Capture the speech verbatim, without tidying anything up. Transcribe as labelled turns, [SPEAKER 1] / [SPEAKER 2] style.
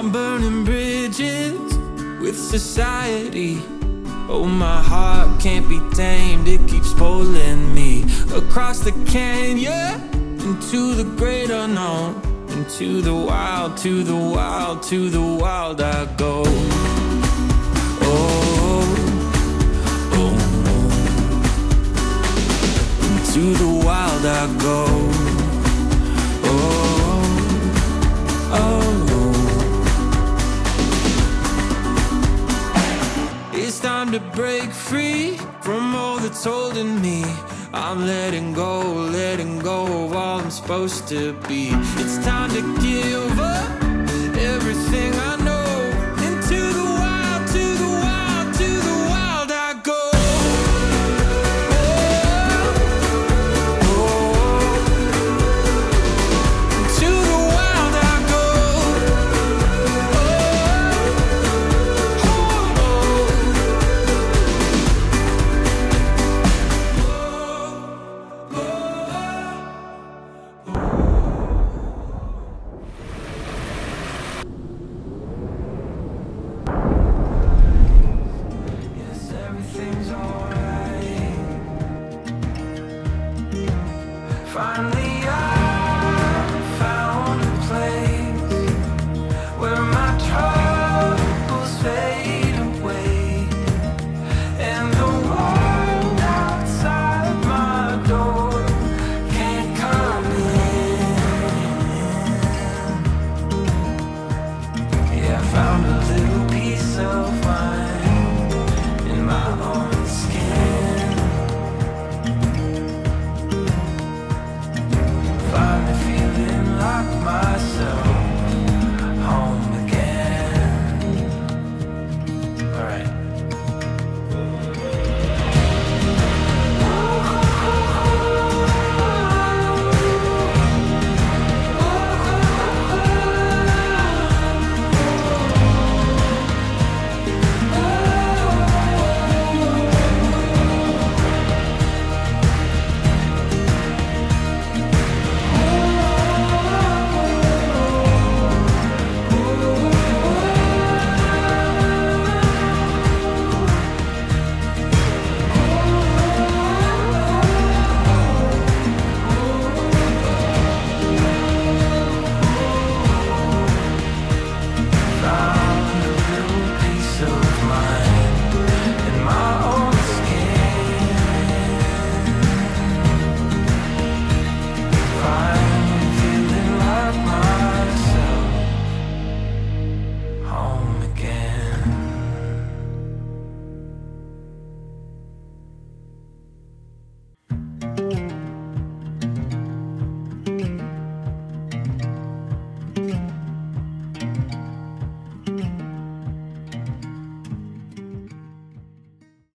[SPEAKER 1] I'm burning bridges with society. Oh, my heart can't be tamed, it keeps pulling me across the canyon, into the great unknown, into the wild, to the wild, to the wild I go. Oh, oh, into the wild I go. Oh, oh. It's time to break free from all that's holding me. I'm letting go, letting go of all I'm supposed to be. It's time to give